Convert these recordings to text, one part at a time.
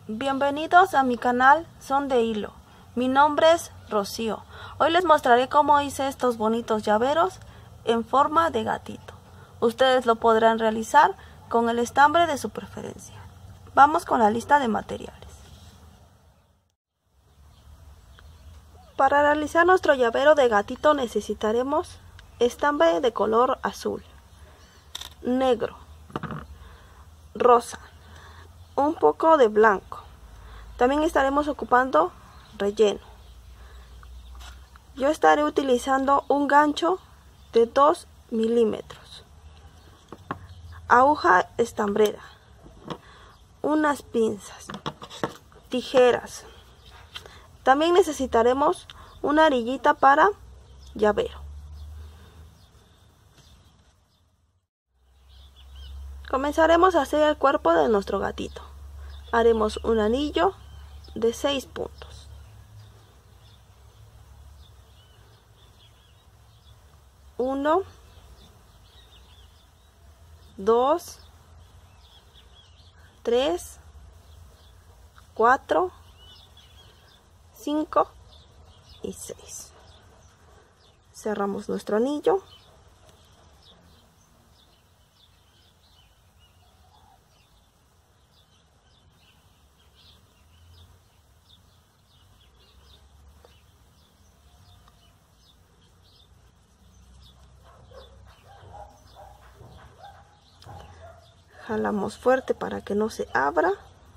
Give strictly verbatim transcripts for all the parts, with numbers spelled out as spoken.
Bienvenidos a mi canal Son de Hilo. Mi nombre es Rocío. Hoy les mostraré cómo hice estos bonitos llaveros en forma de gatito. Ustedes lo podrán realizar con el estambre de su preferencia. Vamos con la lista de materiales. Para realizar nuestro llavero de gatito necesitaremos estambre de color azul, negro, rosa, un poco de blanco. También estaremos ocupando relleno. Yo estaré utilizando un gancho de dos milímetros, aguja estambrera, unas pinzas, tijeras. También necesitaremos una arillita para llavero. Comenzaremos a hacer el cuerpo de nuestro gatito. Haremos un anillo de seis puntos. Uno, dos, tres, cuatro, cinco y seis. Cerramos nuestro anillo. Jalamos fuerte para que no se abra.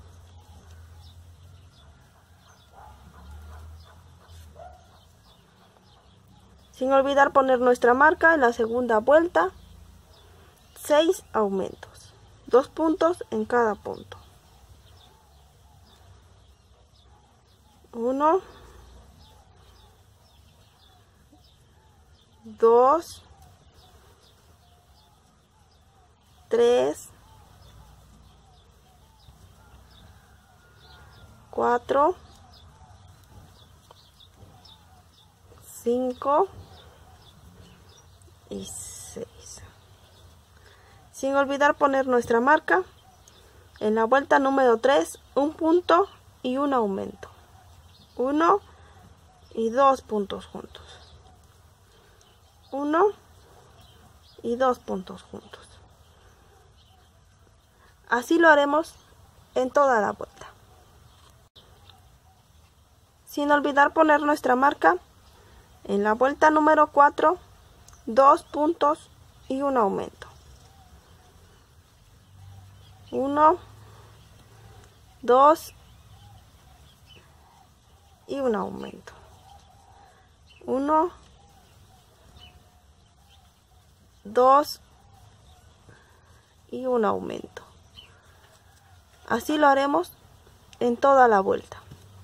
Sin olvidar poner nuestra marca en la segunda vuelta. seis aumentos. dos puntos en cada punto. uno, dos, tres, cuatro, cinco y seis. Sin olvidar poner nuestra marca en la vuelta número tres, un punto y un aumento. Uno y dos puntos juntos. Uno y dos puntos juntos. Así lo haremos en toda la vuelta. Sin olvidar poner nuestra marca en la vuelta número cuatro, dos puntos y un aumento. Uno, dos y un aumento. Uno, dos y un aumento. Así lo haremos en toda la vuelta.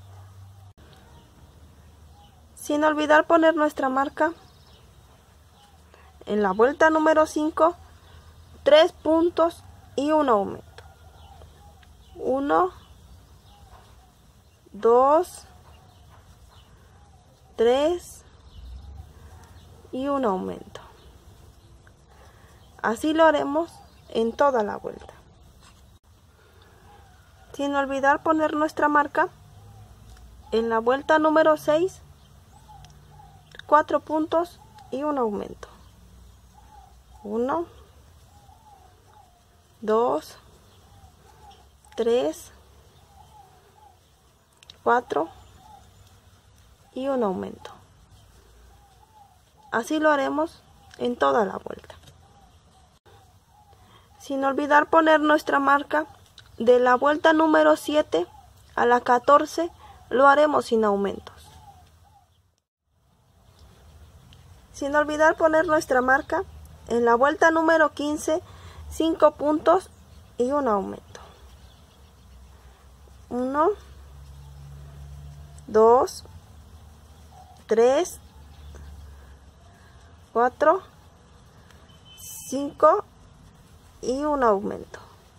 Sin olvidar poner nuestra marca en la vuelta número cinco, tres puntos y un aumento. uno, dos, tres y un aumento. Así lo haremos en toda la vuelta. Sin olvidar poner nuestra marca en la vuelta número seis, cuatro puntos y un aumento. uno, dos, tres, cuatro y un aumento. Así lo haremos en toda la vuelta. Sin olvidar poner nuestra marca de la vuelta número siete a la catorce, lo haremos sin aumentos. Sin olvidar poner nuestra marca en la vuelta número quince, cinco puntos y un aumento. uno, dos, tres, cuatro, cinco y un aumento.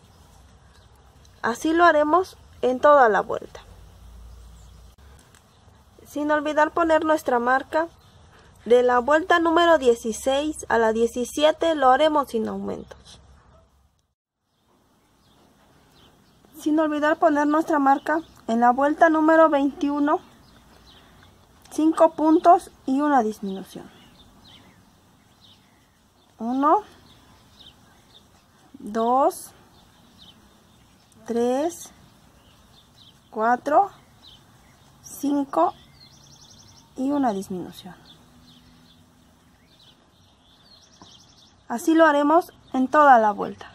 Así lo haremos en toda la vuelta. Sin olvidar poner nuestra marca de la vuelta número dieciséis a la diecisiete, lo haremos sin aumentos. Sin olvidar poner nuestra marca en la vuelta número veintiuno, cinco puntos y una disminución. uno, dos, tres, cuatro, cinco y una disminución. Así lo haremos en toda la vuelta.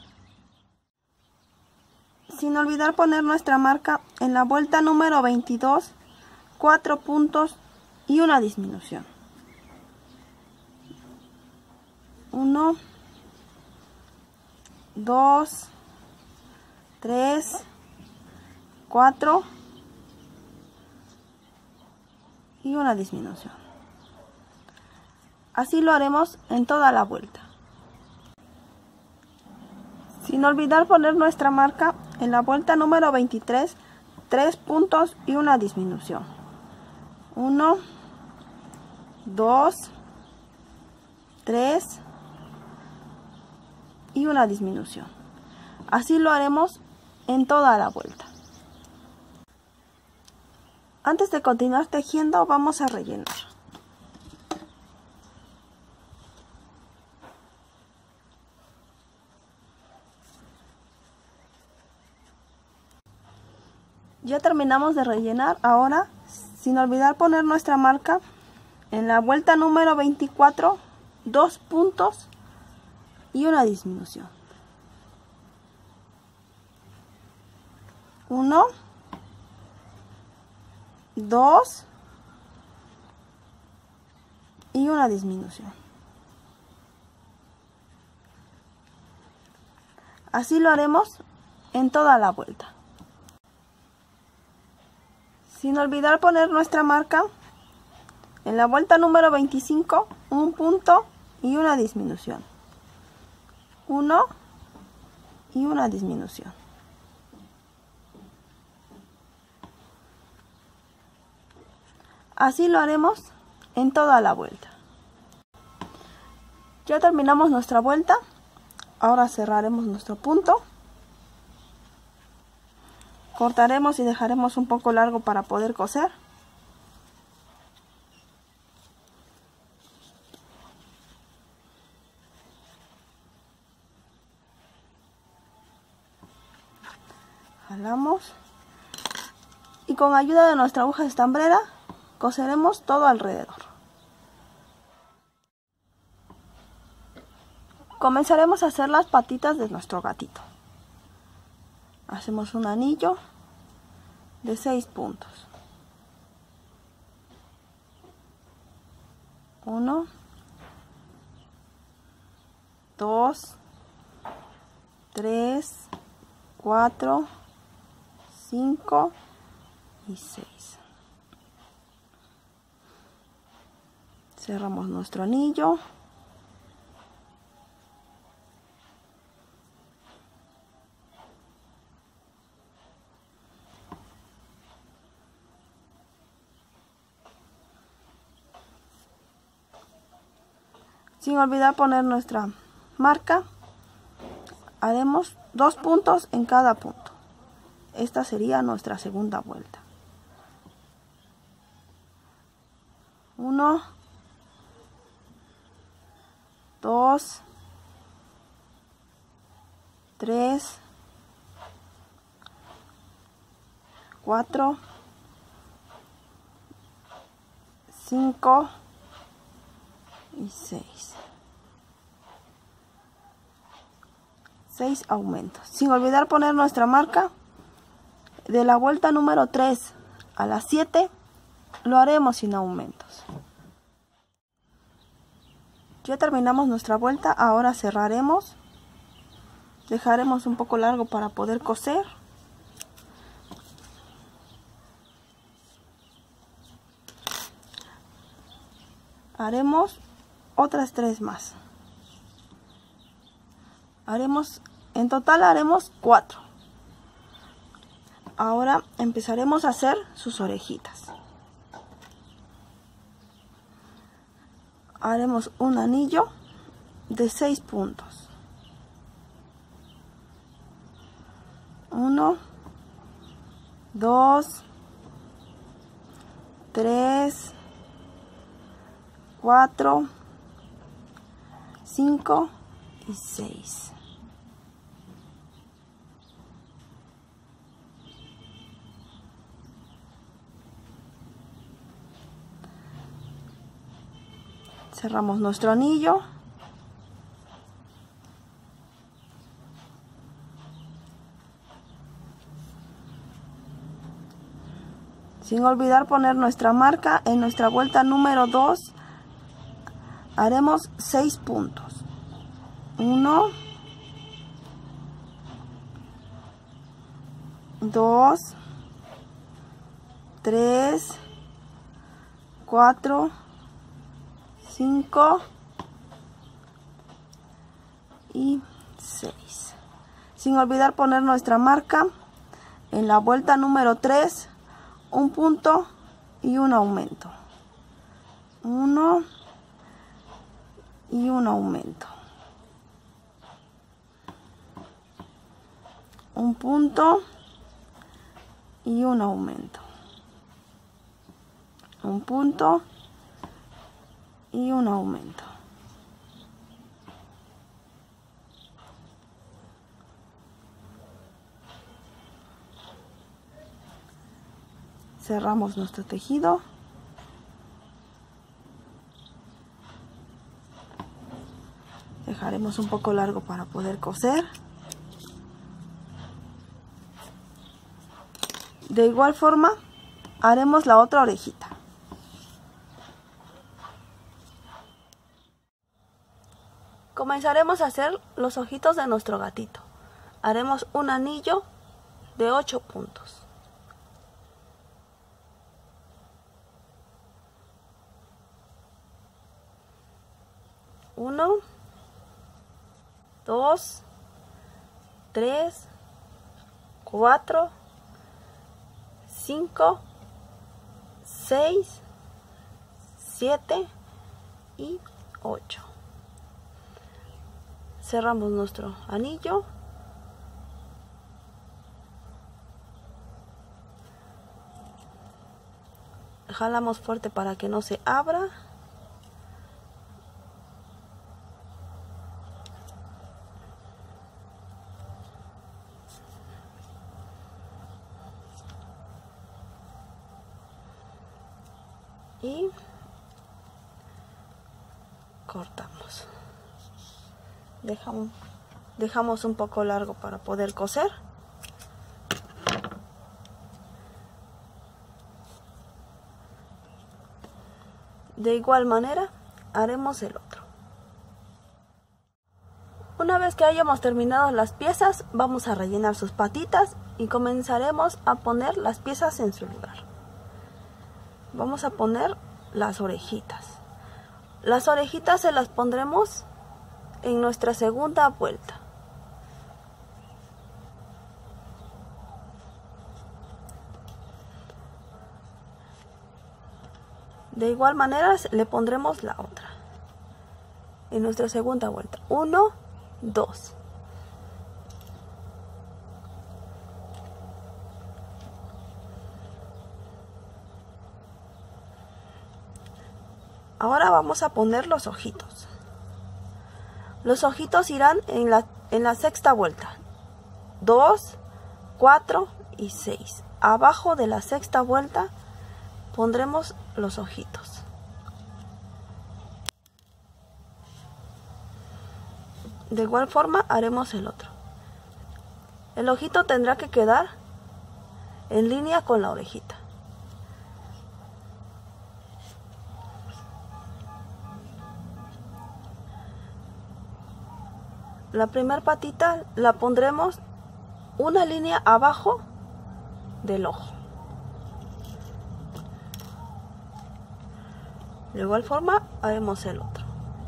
Sin olvidar poner nuestra marca en la vuelta número veintidós, cuatro puntos y una disminución. uno, dos, tres, cuatro y una disminución. Así lo haremos en toda la vuelta. Sin olvidar poner nuestra marca en la vuelta número veintitrés, tres puntos y una disminución. uno, dos, tres y una disminución. Así lo haremos en toda la vuelta. Antes de continuar tejiendo, vamos a rellenar. Ya terminamos de rellenar. Ahora, sin olvidar poner nuestra marca en la vuelta número veinticuatro, dos puntos y una disminución. uno, dos y una disminución. Así lo haremos en toda la vuelta. Sin olvidar poner nuestra marca en la vuelta número veinticinco, un punto y una disminución. uno y una disminución. Así lo haremos en toda la vuelta. Ya terminamos nuestra vuelta. Ahora cerraremos nuestro punto. Cortaremos y dejaremos un poco largo para poder coser. Jalamos. Y con ayuda de nuestra aguja estambrera, coseremos todo alrededor. Comenzaremos a hacer las patitas de nuestro gatito. Hacemos un anillo de seis puntos. Uno, dos, tres, cuatro, cinco y seis. Cerramos nuestro anillo. Sin olvidar poner nuestra marca, haremos dos puntos en cada punto. Esta sería nuestra segunda vuelta. Uno, dos, tres, cuatro, cinco y seis. seis aumentos. Sin olvidar poner nuestra marca de la vuelta número tres a la siete, lo haremos sin aumentos. Ya terminamos nuestra vuelta. Ahora cerraremos. Dejaremos un poco largo para poder coser. Haremos otras tres más. Haremos, en total haremos cuatro. Ahora empezaremos a hacer sus orejitas. Haremos un anillo de seis puntos. Uno, dos, tres, cuatro, cinco y seis. Cerramos nuestro anillo. Sin olvidar poner nuestra marca. En nuestra vuelta número dos haremos seis puntos. uno, dos, tres, cuatro, cinco y seis. Sin olvidar poner nuestra marca. En la vuelta número tres, un punto y un aumento. Uno y un aumento. Un punto y un aumento. Un punto y un aumento. Cerramos nuestro tejido. Dejaremos un poco largo para poder coser. De igual forma haremos la otra orejita. Comenzaremos a hacer los ojitos de nuestro gatito. Haremos un anillo de ocho puntos. Uno, dos, tres, cuatro, cinco, seis, siete y ocho. Cerramos nuestro anillo. Jalamos fuerte para que no se abra. Y cortamos. Dejamos, dejamos un poco largo para poder coser. De igual manera haremos el otro. Una vez que hayamos terminado las piezas, vamos a rellenar sus patitas y comenzaremos a poner las piezas en su lugar. Vamos a poner las orejitas. Las orejitas se las pondremos en nuestra segunda vuelta. De igual manera le pondremos la otra en nuestra segunda vuelta. Uno, dos. Ahora vamos a poner los ojitos. Los ojitos irán en la, en la sexta vuelta. dos, cuatro y seis. Abajo de la sexta vuelta pondremos los ojitos. De igual forma haremos el otro. El ojito tendrá que quedar en línea con la orejita. La primera patita la pondremos una línea abajo del ojo. De igual forma haremos el otro.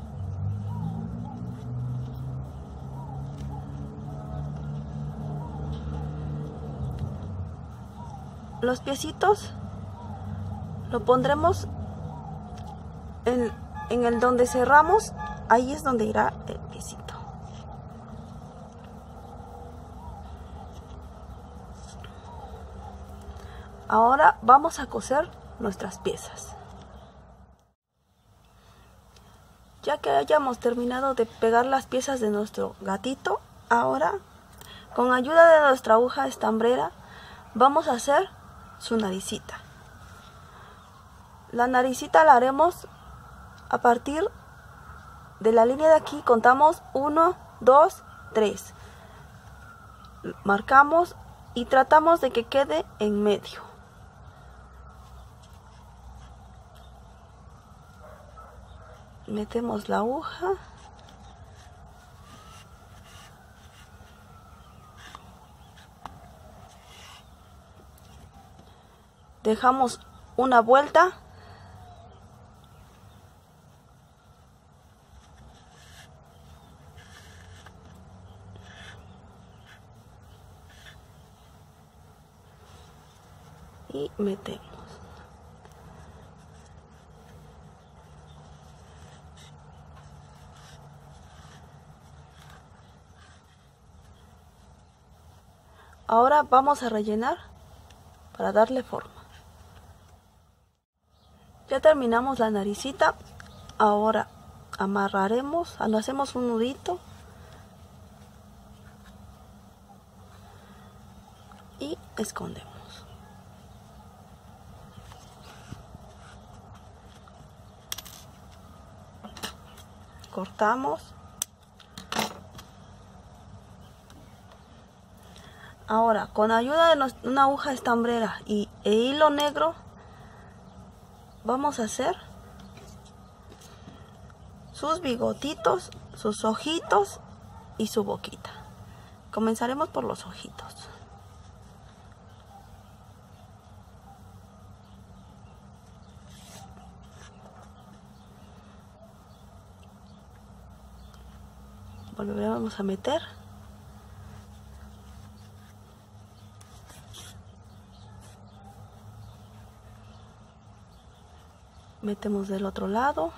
Los piecitos lo pondremos en, en el donde cerramos, ahí es donde irá el piecito. Ahora vamos a coser nuestras piezas. Ya que hayamos terminado de pegar las piezas de nuestro gatito, ahora con ayuda de nuestra aguja estambrera vamos a hacer su naricita. La naricita la haremos a partir de la línea de aquí. Contamos uno, dos, tres. Marcamos y tratamos de que quede en medio. Metemos la aguja. Dejamos una vuelta. Y metemos. Ahora vamos a rellenar para darle forma. Ya terminamos la naricita. Ahora amarraremos, hacemos un nudito y escondemos. Cortamos. Ahora, con ayuda de una aguja estambrera y e hilo negro, vamos a hacer sus bigotitos, sus ojitos y su boquita. Comenzaremos por los ojitos. Volveremos a meter. Metemos del otro lado.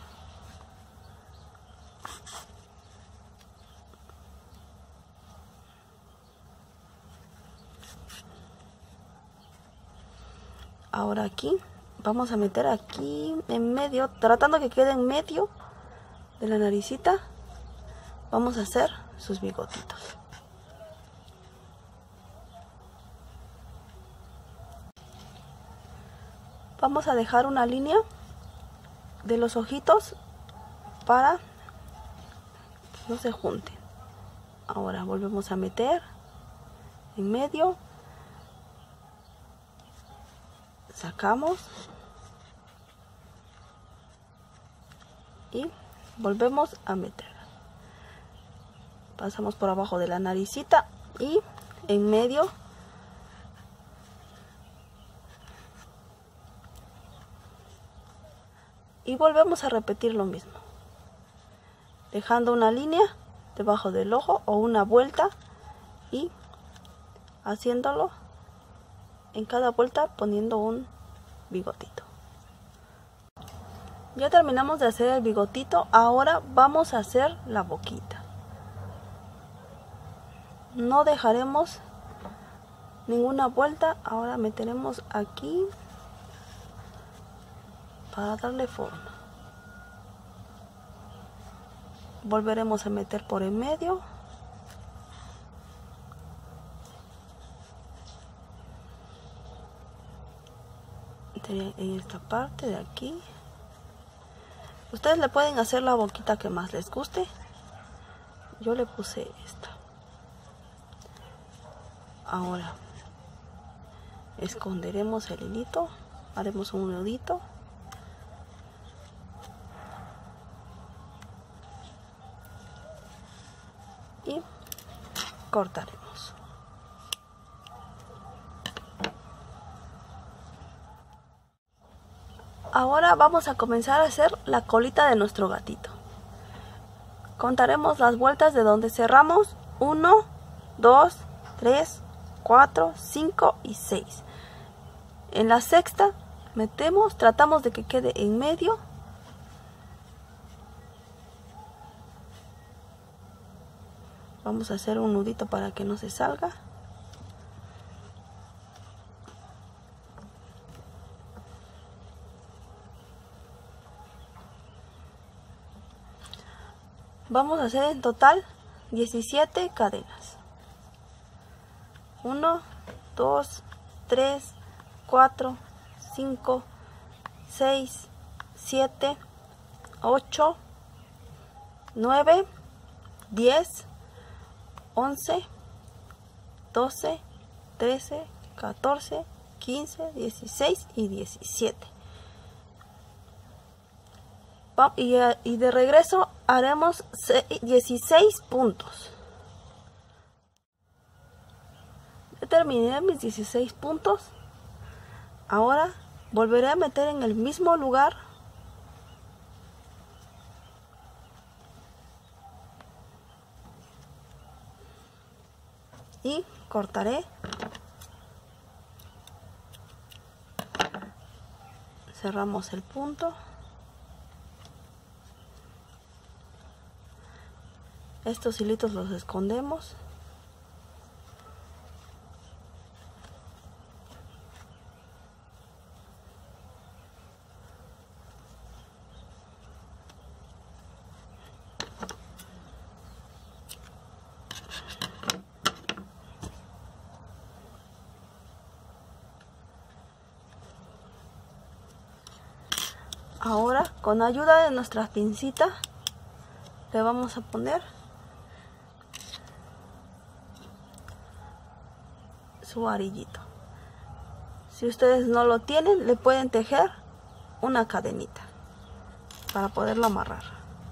Ahora aquí vamos a meter aquí en medio, tratando que quede en medio de la naricita. Vamos a hacer sus bigotitos. Vamos a dejar una línea de los ojitos para que no se junten. Ahora volvemos a meter en medio, sacamos y volvemos a meter. Pasamos por abajo de la naricita y en medio y volvemos a repetir lo mismo, dejando una línea debajo del ojo o una vuelta y haciéndolo en cada vuelta poniendo un bigotito. Ya terminamos de hacer el bigotito. Ahora vamos a hacer la boquita. No dejaremos ninguna vuelta. Ahora meteremos aquí para darle forma. Volveremos a meter por en medio. En esta parte de aquí. Ustedes le pueden hacer la boquita que más les guste. Yo le puse esta. Ahora esconderemos el hilito, haremos un nudito y cortaremos. Ahora vamos a comenzar a hacer la colita de nuestro gatito. Contaremos las vueltas de donde cerramos. uno, dos, tres, cuatro, cinco y seis. En la sexta metemos, tratamos de que quede en medio. Vamos a hacer un nudito para que no se salga. Vamos a hacer en total diecisiete cadenas. uno, dos, tres, cuatro, cinco, seis, siete, ocho, nueve, diez, once, doce, trece, catorce, quince, dieciséis y diecisiete. Y, y de regreso haremos dieciséis puntos. Ya terminé mis dieciséis puntos. Ahora volveré a meter en el mismo lugar y cortaré. Cerramos el punto. Estos hilitos los escondemos. Ahora, con ayuda de nuestra pincita, le vamos a poner su arillito. Si ustedes no lo tienen, le pueden tejer una cadenita para poderlo amarrar.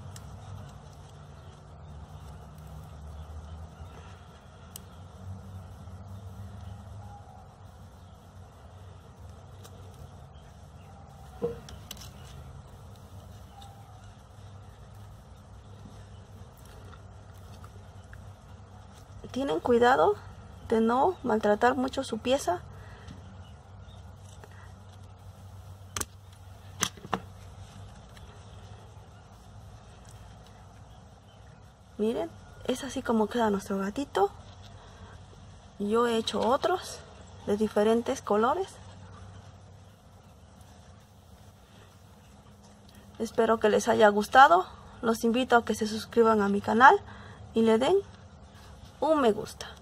Tienen cuidado de no maltratar mucho su pieza. Miren, es así como queda nuestro gatito. Yo he hecho otros de diferentes colores. Espero que les haya gustado. Los invito a que se suscriban a mi canal y le den un me gusta.